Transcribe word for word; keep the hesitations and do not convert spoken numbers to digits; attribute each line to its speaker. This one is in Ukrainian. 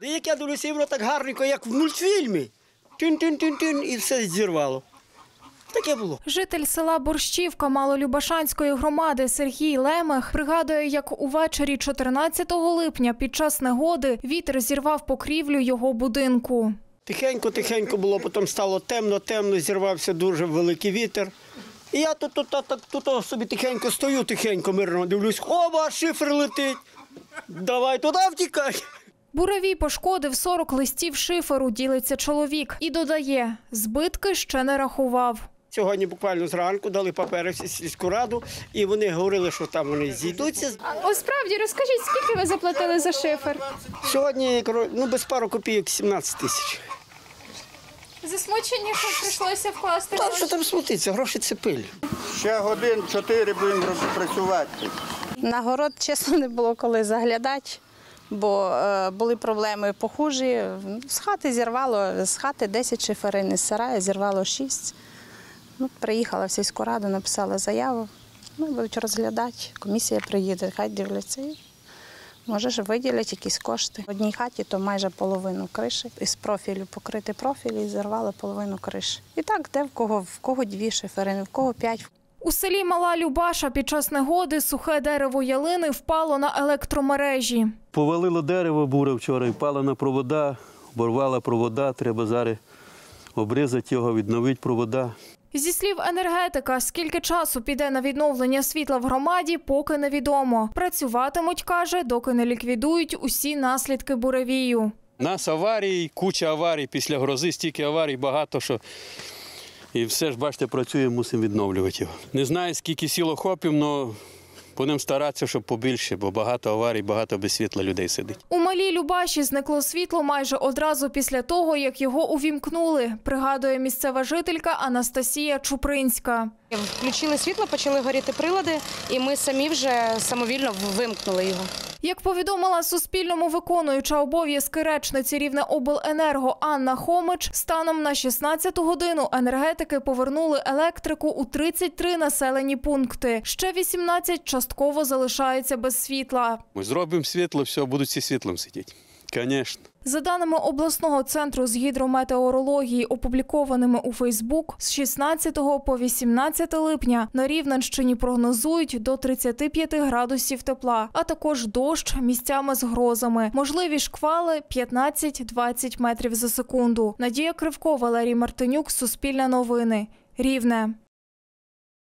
Speaker 1: Як я дивлюся, воно так гарненько, як в мультфільмі. Тин-тин-тин-тин, і все зірвало. Таке було.
Speaker 2: Житель села Борщівка Малолюбашанської громади Сергій Лемех пригадує, як увечері чотирнадцятого липня під час негоди вітер зірвав покрівлю його будинку.
Speaker 1: Тихенько-тихенько було, потім стало темно-темно, зірвався дуже великий вітер. І я тут, тут, тут, тут собі тихенько стою, тихенько, мирно дивлюсь, оба, шифер летить, давай туди втікай.
Speaker 2: Буревій пошкодив сорок листів шиферу, ділиться чоловік. І додає, збитки ще не рахував.
Speaker 1: Сьогодні буквально зранку дали папери в сільську раду, і вони говорили, що там вони зійдуться.
Speaker 3: О, справді, розкажіть, скільки ви заплатили за шифер?
Speaker 1: Сьогодні, ну, без пару копійок, сімнадцять тисяч.
Speaker 3: Засмучені, що прийшлося вкласти
Speaker 1: Та
Speaker 3: гроші?
Speaker 1: що там смутиться, гроші – це пиль.
Speaker 4: Ще годин чотири будемо працювати.
Speaker 5: На город, чесно, не було коли заглядати, бо е, були проблеми похожі. З хати зірвало, з хати десять шиферин, з сараю зірвало шість. Ну, приїхала в сільську раду, написала заяву, ну, будуть розглядати, комісія приїде, хай дивляться. І, може ж, виділять якісь кошти. В одній хаті то майже половину криші, із профілю покрити профіль і зірвали половину криші. І так, де в кого, в кого дві шиферини, в кого п'ять.
Speaker 2: У селі Мала Любаша під час негоди сухе дерево ялини впало на електромережі.
Speaker 6: Повалило дерево, буря вчора, впала на провода, оборвала провода, треба зараз обрізати його, відновити провода.
Speaker 2: Зі слів енергетика, скільки часу піде на відновлення світла в громаді, поки невідомо. Працюватимуть, каже, доки не ліквідують усі наслідки буревію.
Speaker 6: У нас аварії, куча аварій, після грози стільки аварій багато, що і все ж, бачите, працює, мусимо відновлювати його. Не знаю, скільки сіл охопів, але будемо старатися, щоб побільше, бо багато аварій, багато без світла людей сидить.
Speaker 2: У Малій Любаші зникло світло майже одразу після того, як його увімкнули, пригадує місцева жителька Анастасія Чупринська.
Speaker 7: Включили світло, почали горіти прилади, і ми самі вже самовільно вимкнули його.
Speaker 2: Як повідомила Суспільному виконуюча обов'язки речниці Рівнеобленерго Анна Хомич, станом на шістнадцяту годину енергетики повернули електрику у тридцять три населені пункти. Ще вісімнадцять частково залишаються без світла.
Speaker 6: Ми зробимо світло, все, будуть всі світлом сидіти. Звісно.
Speaker 2: За даними обласного центру з гідрометеорології, опублікованими у Фейсбук, з шістнадцятого по вісімнадцяте липня на Рівненщині прогнозують до тридцяти п'яти градусів тепла, а також дощ місцями з грозами. Можливі шквали п'ятнадцять-двадцять метрів за секунду. Надія Кривко, Валерій Мартинюк, Суспільне новини, Рівне.